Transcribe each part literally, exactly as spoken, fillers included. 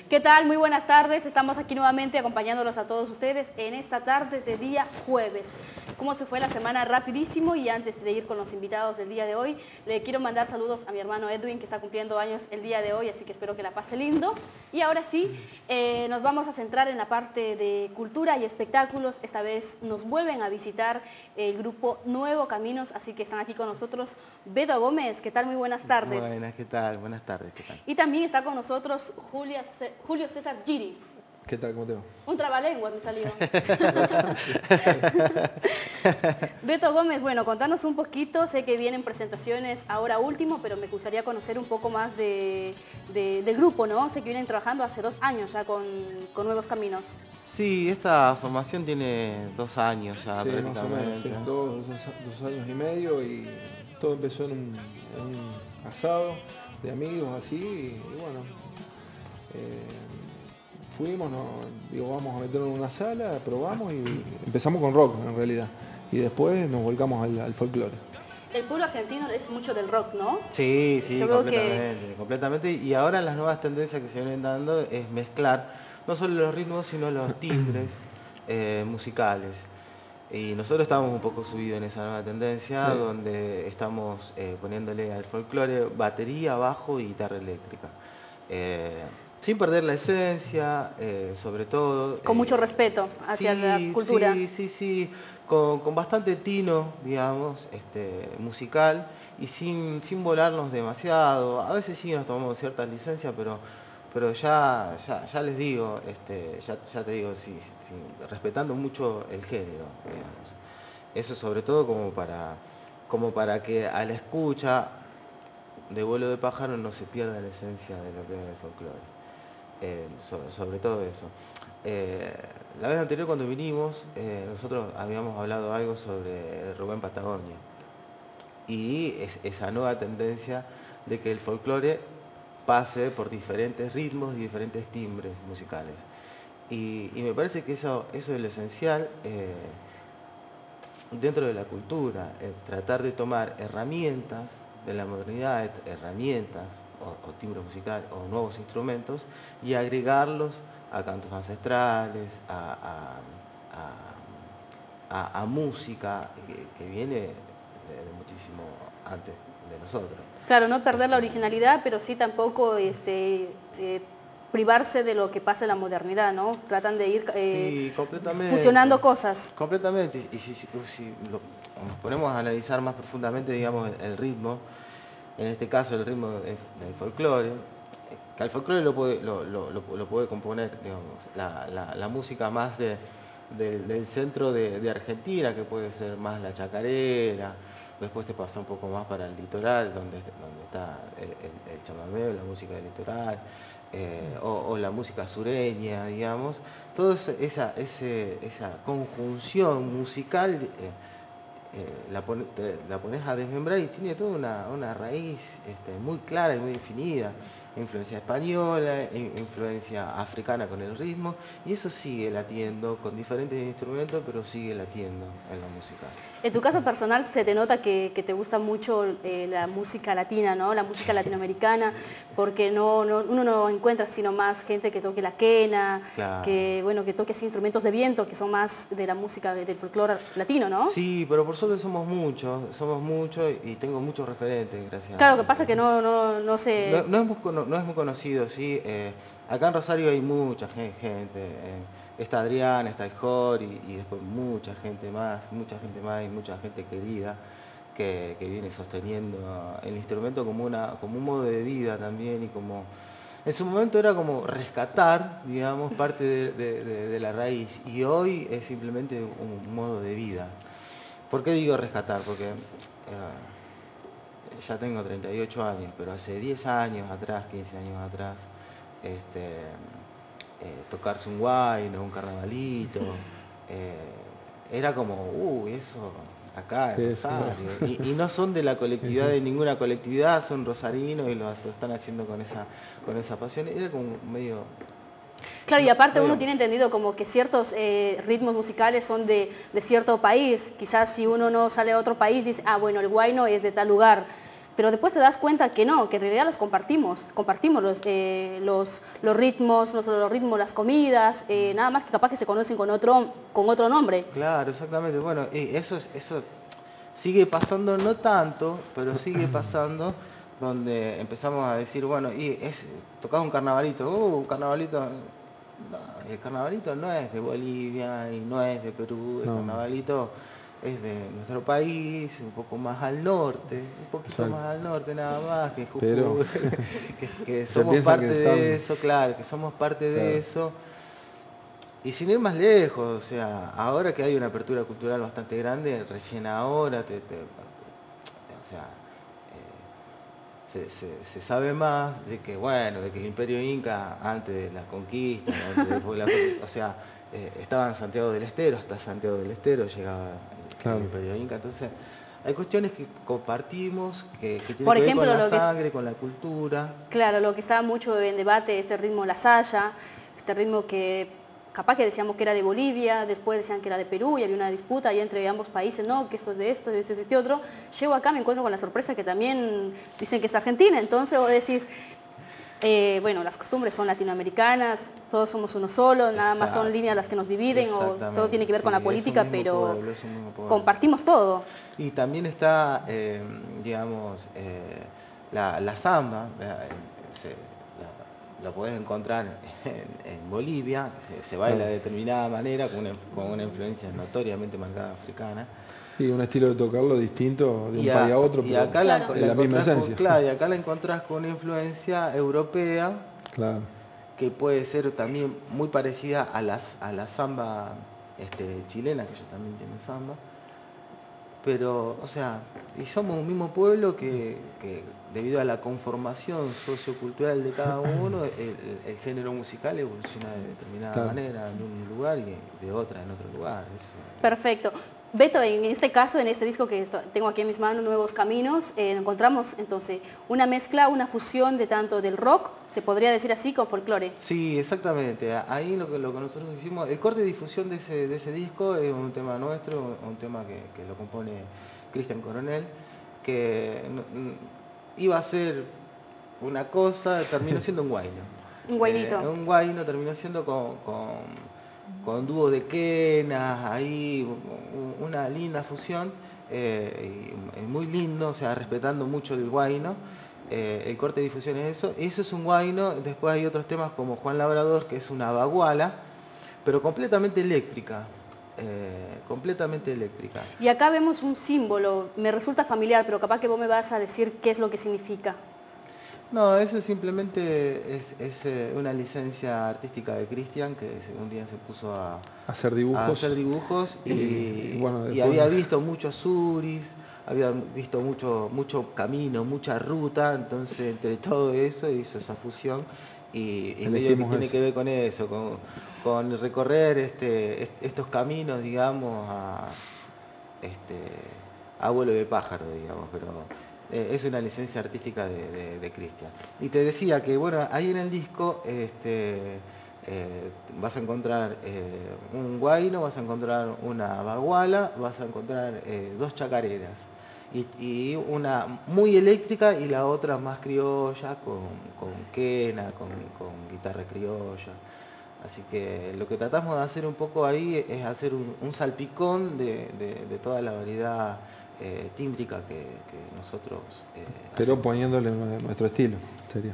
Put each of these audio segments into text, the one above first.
¿Qué tal? Muy buenas tardes. Estamos aquí nuevamente acompañándolos a todos ustedes en esta tarde de día jueves. ¿Cómo se fue la semana? Rapidísimo. Y antes de ir con los invitados del día de hoy, le quiero mandar saludos a mi hermano Edwin, que está cumpliendo años el día de hoy, así que espero que la pase lindo. Y ahora sí, eh, nos vamos a centrar en la parte de cultura y espectáculos. Esta vez nos vuelven a visitar el grupo Nuevo Caminos, así que están aquí con nosotros Beto Gómez. ¿Qué tal? Muy buenas tardes. Buenas, ¿qué tal? Buenas tardes, ¿qué tal? Y también está con nosotros Julia, Julio César Giri. ¿Qué tal? ¿Cómo te va? Un trabalenguas me salió. Beto Gómez, bueno, contanos un poquito. Sé que vienen presentaciones ahora último, pero me gustaría conocer un poco más de, de, del grupo, ¿no? Sé que vienen trabajando hace dos años ya con, con Nuevos Caminos. Sí, esta formación tiene dos años ya Sí, prácticamente. más o menos, sí, dos, dos, dos años y medio, y todo empezó en un, en un asado de amigos así, y, y bueno, eh, fuimos, no, digo, vamos a meternos en una sala, probamos y empezamos con rock en realidad, y después nos volcamos al, al folclore. El pueblo argentino es mucho del rock, ¿no? Sí, sí, Seguro completamente, que... completamente. Y ahora las nuevas tendencias que se vienen dando es mezclar no solo los ritmos, sino los timbres eh, musicales. Y nosotros estamos un poco subidos en esa nueva tendencia, sí, donde estamos eh, poniéndole al folclore batería, bajo y guitarra eléctrica. Eh, sin perder la esencia, eh, sobre todo. Con eh, mucho respeto hacia sí, la cultura. Sí, sí, sí. Con, con bastante tino, digamos, este, musical, y sin, sin volarnos demasiado. A veces sí nos tomamos ciertas licencias, pero, pero ya, ya, ya les digo, este, ya, ya te digo, sí, sí, respetando mucho el género, digamos. Eso sobre todo como para, como para que a la escucha de Vuelo de Pájaro no se pierda la esencia de lo que es el folclore. Eh, sobre, sobre todo eso. Eh, la vez anterior cuando vinimos, eh, nosotros habíamos hablado algo sobre Rubén Patagonia y es, esa nueva tendencia de que el folclore pase por diferentes ritmos y diferentes timbres musicales. Y, y me parece que eso, eso es lo esencial eh, dentro de la cultura, eh, tratar de tomar herramientas de la modernidad, herramientas o, o timbres musicales o nuevos instrumentos y agregarlos a cantos ancestrales, a, a, a, a, a música que, que viene de, de muchísimo antes de nosotros. Claro, no perder la originalidad, pero sí tampoco este, eh, privarse de lo que pasa en la modernidad, ¿no? Tratan de ir eh, sí, fusionando cosas. Completamente, y si, si, si lo, nos ponemos a analizar más profundamente, digamos, el, el ritmo, en este caso el ritmo del, del folclore, que al folclore lo puede, lo, lo, lo, lo puede componer, digamos, la, la, la música más de, de, del centro de, de Argentina, que puede ser más la chacarera, después te pasa un poco más para el litoral, donde, donde está el, el, el chamamé, la música del litoral, eh, o, o la música sureña, digamos, toda esa, ese, esa conjunción musical, eh, Eh, la, pon, te, la pones a desmembrar y tiene toda una, una raíz este, muy clara y muy definida, influencia española, influencia africana con el ritmo, y eso sigue latiendo con diferentes instrumentos, pero sigue latiendo en la música. En tu caso personal se te nota que, que te gusta mucho eh, la música latina, ¿no? La música latinoamericana, porque no, no, uno no encuentra sino más gente que toque la quena, claro, que, bueno, que toque así instrumentos de viento, que son más de la música del folclore latino, ¿no? Sí, pero por suerte somos muchos, somos muchos y tengo muchos referentes, gracias. Claro, lo que pasa es que no, no, no se... No, no, es muy, no, no es muy conocido, sí. Eh, acá en Rosario hay mucha gente. Eh, está Adrián, está el Jor y, y después mucha gente más, mucha gente más y mucha gente querida que, que viene sosteniendo el instrumento como, una, como un modo de vida también y como... En su momento era como rescatar, digamos, parte de, de, de, de la raíz y hoy es simplemente un modo de vida. ¿Por qué digo rescatar? Porque... Eh, ya tengo treinta y ocho años, pero hace diez años atrás, quince años atrás, este, eh, tocarse un guayno, un carnavalito, eh, era como, uy, eso acá en sí, Rosario. sí. Y, y no son de la colectividad, de ninguna colectividad, son rosarinos y lo, lo están haciendo con esa, con esa pasión. Era como medio... Claro, y aparte uno tiene entendido como que ciertos eh, ritmos musicales son de, de cierto país. Quizás si uno no sale a otro país, dice, ah, bueno, el huayno es de tal lugar. pero después te das cuenta que no, que en realidad los compartimos, compartimos los, eh, los, los ritmos, no solo los ritmos, las comidas, eh, nada más que capaz que se conocen con otro, con otro nombre. Claro, exactamente. Bueno, y eso, es- eso sigue pasando, no tanto, pero sigue pasando, donde empezamos a decir, bueno, y es, tocaba un carnavalito, uh, un carnavalito, no, el carnavalito no es de Bolivia y no es de Perú, el No. carnavalito es de nuestro país, un poco más al norte, un poquito Exacto. más al norte nada más, que Jujuy, Pero- que, que Se somos piensa parte que de están- eso, claro, que somos parte de Claro. eso. Y sin ir más lejos, o sea, ahora que hay una apertura cultural bastante grande, recién ahora, te, te- o sea, eh, se, se- se sabe más de que, bueno, de que el Imperio Inca, antes de la conquista, antes de la, o sea, eh, estaba en Santiago del Estero, hasta Santiago del Estero llegaba el, Claro. el Imperio Inca, entonces hay cuestiones que compartimos, que, que tienen Por que ejemplo, ver con la lo que es- sangre, con la cultura. Claro, lo que estaba mucho en debate, este ritmo La Saya, este ritmo que capaz que decíamos que era de Bolivia, después decían que era de Perú y había una disputa ahí entre ambos países, no, que esto es de esto, esto es de este otro. Llego acá, me encuentro con la sorpresa que también dicen que es Argentina, entonces vos decís, eh, bueno, las costumbres son latinoamericanas, todos somos uno solo, nada más son Exacto. líneas las que nos dividen o todo Exactamente, tiene que ver con sí, la es un política, mismo pero pueblo, es un mismo pueblo. compartimos todo. Y también está, eh, digamos, eh, la, la samba, la, se- la- la podés encontrar en, en Bolivia, se, se baila de determinada manera, con una, con una influencia notoriamente marcada africana. Sí, un estilo de tocarlo distinto de un Y, a- país a otro, y pero acá la, Claro. es la la misma encontrás con, esencia. claro, y acá la encontrás con una influencia europea, Claro. que puede ser también muy parecida a, las, a la samba este, chilena, que ellos también tienen samba. Pero, o sea, y somos un mismo pueblo que, que debido a la conformación sociocultural de cada uno, el, el género musical evoluciona de determinada Claro. manera en un lugar y de otra en otro lugar. Eso. Perfecto. Beto, en este caso, en este disco que esto- tengo aquí en mis manos, Nuevos Caminos, eh, encontramos entonces una mezcla, una fusión de tanto del rock, se podría decir así, con folclore. Sí, exactamente. Ahí lo que, lo que nosotros hicimos, el corte de difusión de ese, de ese disco es un tema nuestro, un tema que, que lo compone Cristian Coronel, que no- n- iba a ser una cosa, terminó siendo un guayno. Un guainito. Eh, un guayno terminó siendo con, con, con dúo de quenas, ahí u- una linda fusión, eh, y muy lindo, o sea, respetando mucho el guayno. Eh, el corte de difusión es eso, eso es un guayno. Después hay otros temas como Juan Labrador, que es una baguala, pero completamente eléctrica, eh, completamente eléctrica. Y acá vemos un símbolo, me resulta familiar, pero capaz que vos me vas a decir qué es lo que significa. No, eso simplemente es, es, eh, una licencia artística de Cristian, que se- un día se puso a, Hacer a dibujos. hacer dibujos y, Y, bueno, y después- había visto muchos suris, había visto mucho, mucho camino, mucha ruta, entonces entre todo eso hizo esa fusión y, y medio que Elegimos tiene eso. que ver con eso, con, con recorrer este, est- estos caminos, digamos, a, este, a vuelo de pájaro, digamos, pero eh, es una licencia artística de, de, de Cristian. Y te decía que, bueno, ahí en el disco este, eh, vas a encontrar eh, un guayno, vas a encontrar una baguala, vas a encontrar eh, dos chacareras. Y, y una muy eléctrica y la otra más criolla, con, con quena, con, con guitarra criolla. Así que lo que tratamos de hacer un poco ahí es hacer un, un salpicón de, de- de toda la variedad eh, tímbrica que, que nosotros eh, Pero hacemos. poniéndole nue- nuestro estilo. Sería.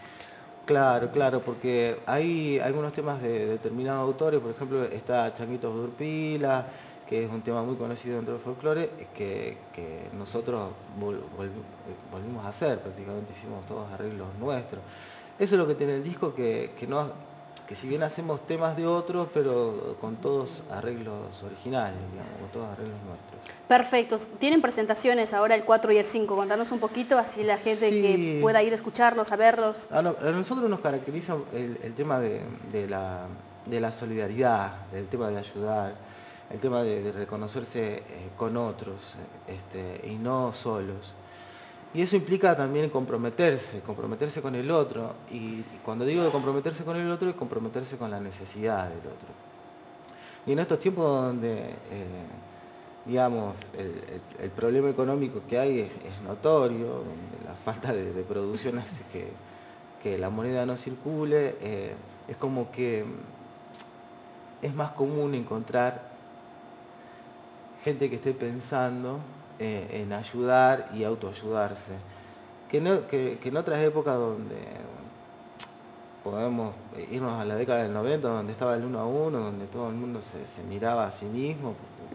Claro, claro, porque hay algunos temas de determinados autores, por ejemplo está Changuitos de Urpila, que es un tema muy conocido dentro del folclore, que, que nosotros vol- volvi- volvimos a hacer, prácticamente hicimos todos arreglos nuestros. Eso es lo que tiene el disco, que, que, no, que si bien hacemos temas de otros, pero con todos arreglos originales, digamos, con todos arreglos nuestros. Perfecto. Tienen presentaciones ahora el cuatro y el cinco. Contanos un poquito, así la gente Sí. que pueda ir a escucharlos, a verlos. A, no- a nosotros nos caracteriza el, el tema de, de la, de la solidaridad, el tema de ayudar, el tema de, de reconocerse eh, con otros eh, este, y no solos. Y eso implica también comprometerse, comprometerse con el otro. Y cuando digo de comprometerse con el otro, es comprometerse con la necesidad del otro. Y en estos tiempos donde eh, digamos, el, el, el problema económico que hay es, es notorio, la falta de, de producción hace que, que la moneda no circule, eh, es como que es más común encontrar gente que esté pensando eh, en ayudar y autoayudarse, que, no, que, que en otras épocas donde podemos irnos a la década del noventa, donde estaba el uno a uno, donde todo el mundo se, se miraba a sí mismo,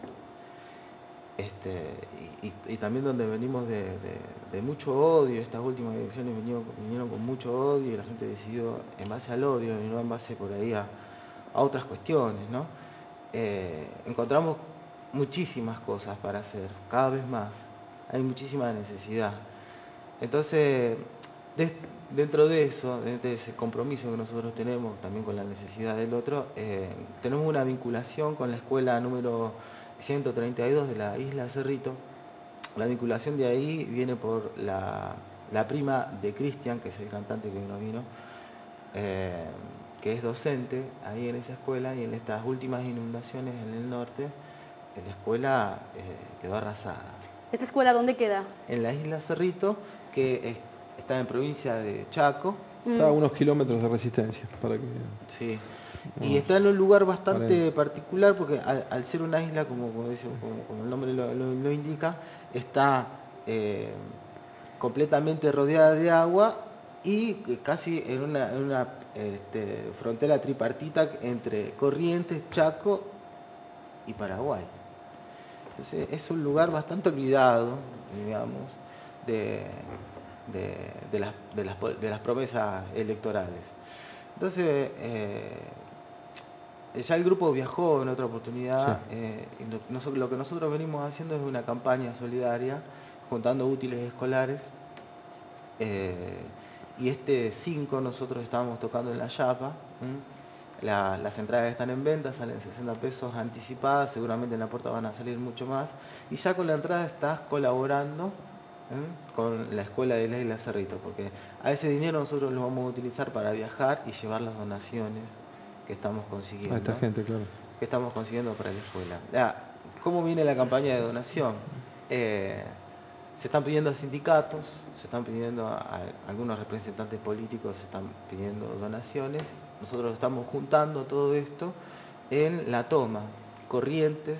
Este, y, y, y también donde venimos de, de, de mucho odio. Estas últimas elecciones vinieron, vinieron con mucho odio y la gente decidió en base al odio y no en base por ahí a, a otras cuestiones, ¿no? Eh, encontramos muchísimas cosas para hacer, cada vez más, hay muchísima necesidad. Entonces, de, dentro de eso, dentro de ese compromiso que nosotros tenemos también con la necesidad del otro, eh, tenemos una vinculación con la escuela número ciento treinta y dos de la isla Cerrito. La vinculación de ahí viene por la, la prima de Cristian, que es el cantante que nos vino, eh, que es docente ahí en esa escuela, y en estas últimas inundaciones en el norte, la escuela eh, quedó arrasada. ¿Esta escuela dónde queda? En la isla Cerrito, que es, está en provincia de Chaco. Está a unos kilómetros de Resistencia, para que... Sí. Y no, está en un lugar bastante vale. particular porque al, al ser una isla, como, como, dice, como, como el nombre lo, lo, lo indica, está eh, completamente rodeada de agua y casi en una, en una este, frontera tripartita entre Corrientes, Chaco y Paraguay. Entonces es un lugar bastante olvidado, digamos, de, de, de, las, de, las, de las promesas electorales. Entonces, eh, ya el grupo viajó en otra oportunidad. Sí. Eh, y lo, nosotros, lo que nosotros venimos haciendo es una campaña solidaria, juntando útiles escolares. Eh, y este cinco nosotros estábamos tocando en la Yapa. La, las entradas están en venta, salen sesenta pesos anticipadas, seguramente en la puerta van a salir mucho más. Y ya con la entrada estás colaborando ¿eh? con la escuela de la Isla Cerrito, porque a ese dinero nosotros lo vamos a utilizar para viajar y llevar las donaciones que estamos consiguiendo. A esta gente, claro. Que estamos consiguiendo para la escuela. Ya, ¿cómo viene la campaña de donación? Eh, se están pidiendo a sindicatos, se están pidiendo a, a algunos representantes políticos, se están pidiendo donaciones. Nosotros estamos juntando todo esto en La Toma, Corrientes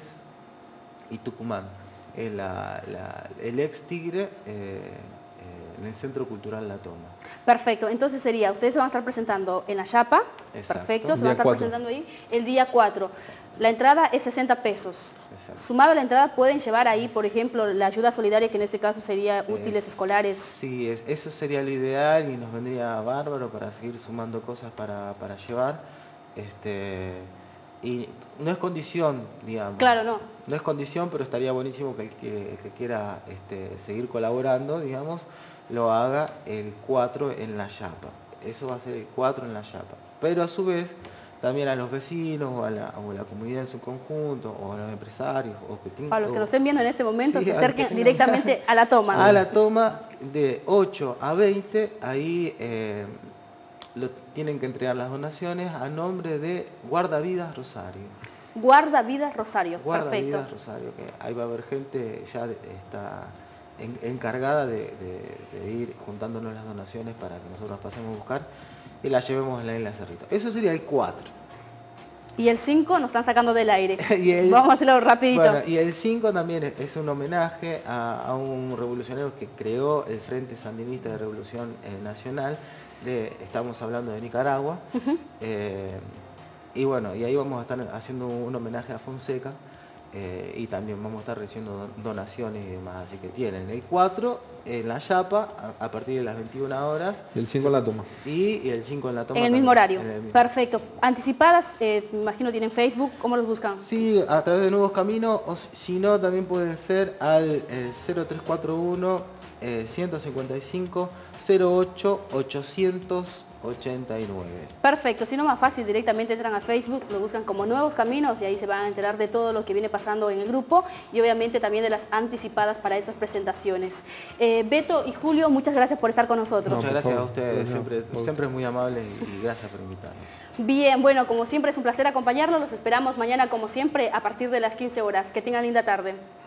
y Tucumán. En la, la, el ex Tigre, eh, en el Centro Cultural La Toma. Perfecto, entonces sería, ustedes se van a estar presentando en la Chapa, exacto. Perfecto, se van a estar cuatro. presentando ahí el día cuatro. La entrada es sesenta pesos. Exacto. Sumado a la entrada pueden llevar ahí, por ejemplo, la ayuda solidaria, que en este caso sería útiles es, escolares. Sí, es, eso sería lo ideal y nos vendría bárbaro para seguir sumando cosas para, para llevar. Este, y no es condición, digamos. Claro, no. No es condición, pero estaría buenísimo que el que, el que quiera este, seguir colaborando, digamos, lo haga el cuatro en la Yapa. Eso va a ser el cuatro en la Yapa. Pero a su vez, también a los vecinos o a la, o a la comunidad en su conjunto, o a los empresarios. O que tengan, Para los que nos estén viendo en este momento, sí, se acerquen directamente a La Toma. A La Toma, de ocho a veinte, ahí eh, lo, tienen que entregar las donaciones a nombre de Guardavidas Rosario. Guardavidas Rosario, Guarda perfecto. Vidas Rosario, que ahí va a haber gente ya de, está en, encargada de, de, de ir juntándonos las donaciones para que nosotros pasemos a buscar y las llevemos a la isla Cerrito. Eso sería el cuatro. Y el cinco nos están sacando del aire. y el, Vamos a hacerlo rapidito. Bueno, y el cinco también es, es un homenaje a, a un revolucionario que creó el Frente Sandinista de Revolución eh, Nacional. De, estamos hablando de Nicaragua. Uh-huh. eh, Y bueno, y ahí vamos a estar haciendo un homenaje a Fonseca eh, y también vamos a estar recibiendo donaciones y demás. Así que tienen el cuatro en la Yapa a, a partir de las veintiuna horas. Y el cinco en La Toma. Y, y el cinco en La Toma. En el mismo horario. El mismo. Perfecto. Anticipadas, eh, me imagino tienen Facebook, ¿cómo los buscan? Sí, a través de Nuevos Caminos, o si no, también pueden ser al eh, cero tres cuatro uno, ciento cincuenta y cinco, cero ocho, ochocientos ochenta y nueve. Perfecto, si no más fácil, directamente entran a Facebook, lo buscan como Nuevos Caminos y ahí se van a enterar de todo lo que viene pasando en el grupo y obviamente también de las anticipadas para estas presentaciones. Eh, Beto y Julio, muchas gracias por estar con nosotros. No, muchas gracias favor, a ustedes, no, siempre, no, siempre es muy amable y, y gracias por invitarnos. Bien, bueno, como siempre es un placer acompañarlos. Los esperamos mañana como siempre a partir de las quince horas. Que tengan linda tarde.